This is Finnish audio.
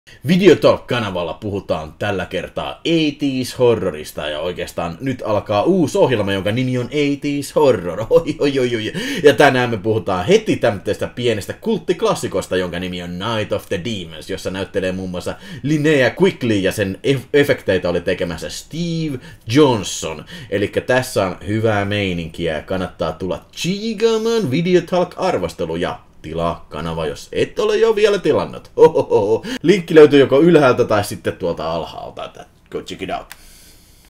Videotalk-kanavalla puhutaan tällä kertaa 80s horrorista ja oikeastaan nyt alkaa uusi ohjelma, jonka nimi on 80s Horror. Oi. Ja tänään me puhutaan heti tämmöistä pienestä kulttiklassikosta, jonka nimi on Night of the Demons, jossa näyttelee muun muassa Linnea Quigley ja sen efekteitä oli tekemässä Steve Johnson. Eli tässä on hyvää meininkiä ja kannattaa tulla chiigaamaan Videotalk-arvostelu ja tilaa kanava, jos et ole jo vielä tilannut. Linkki löytyy joko ylhäältä tai sitten tuolta alhaalta. Go check it out.